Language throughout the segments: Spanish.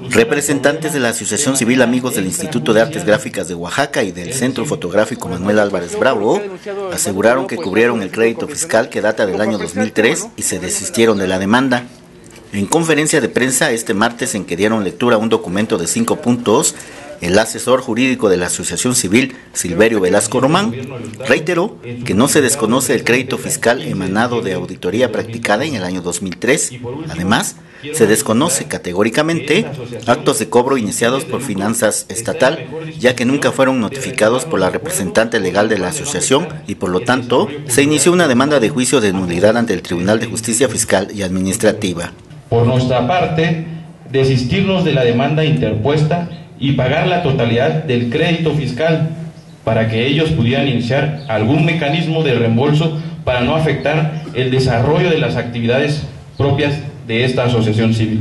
Representantes de la Asociación Civil Amigos del Instituto de Artes Gráficas de Oaxaca y del Centro Fotográfico Manuel Álvarez Bravo aseguraron que cubrieron el crédito fiscal que data del año 2003 y se desistieron de la demanda. En conferencia de prensa este martes, en que dieron lectura a un documento de 5 puntos, el asesor jurídico de la Asociación Civil, Silverio Velasco Román, reiteró que no se desconoce el crédito fiscal emanado de auditoría practicada en el año 2003. Además, se desconoce categóricamente actos de cobro iniciados por Finanzas Estatal, ya que nunca fueron notificados por la representante legal de la asociación y por lo tanto se inició una demanda de juicio de nulidad ante el Tribunal de Justicia Fiscal y Administrativa. Por nuestra parte, desistirnos de la demanda interpuesta y pagar la totalidad del crédito fiscal para que ellos pudieran iniciar algún mecanismo de reembolso para no afectar el desarrollo de las actividades propias de esta asociación civil.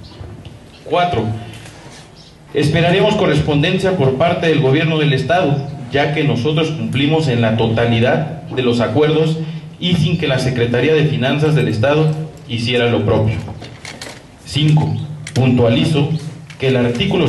4. Esperaremos correspondencia por parte del gobierno del estado, ya que nosotros cumplimos en la totalidad de los acuerdos y sin que la Secretaría de Finanzas del estado hiciera lo propio. 5. Puntualizo que el artículo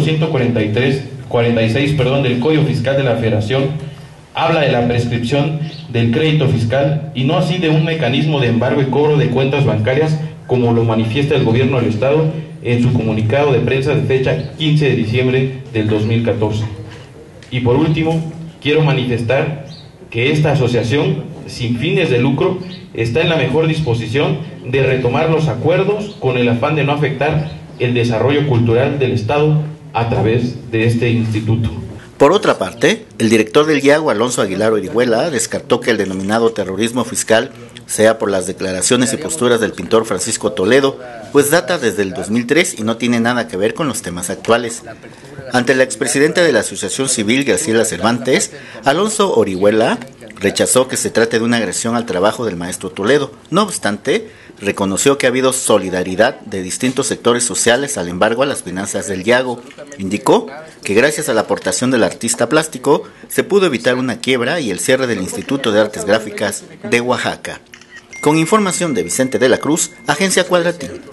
146 del Código Fiscal de la Federación habla de la prescripción del crédito fiscal y no así de un mecanismo de embargo y cobro de cuentas bancarias, como lo manifiesta el gobierno del estado en su comunicado de prensa de fecha 15 de diciembre del 2014. Y por último, quiero manifestar que esta asociación sin fines de lucro está en la mejor disposición de retomar los acuerdos con el afán de no afectar el desarrollo cultural del estado a través de este instituto. Por otra parte, el director del IAGO, Alonso Aguilar Orihuela, descartó que el denominado terrorismo fiscal sea por las declaraciones y posturas del pintor Francisco Toledo, pues data desde el 2003 y no tiene nada que ver con los temas actuales. Ante la expresidenta de la Asociación Civil, Graciela Cervantes, Alonso Orihuela rechazó que se trate de una agresión al trabajo del maestro Toledo. No obstante, reconoció que ha habido solidaridad de distintos sectores sociales al embargo a las finanzas del IAGO. Indicó que gracias a la aportación del artista plástico se pudo evitar una quiebra y el cierre del Instituto de Artes Gráficas de Oaxaca. Con información de Vicente de la Cruz, Agencia Cuadratín.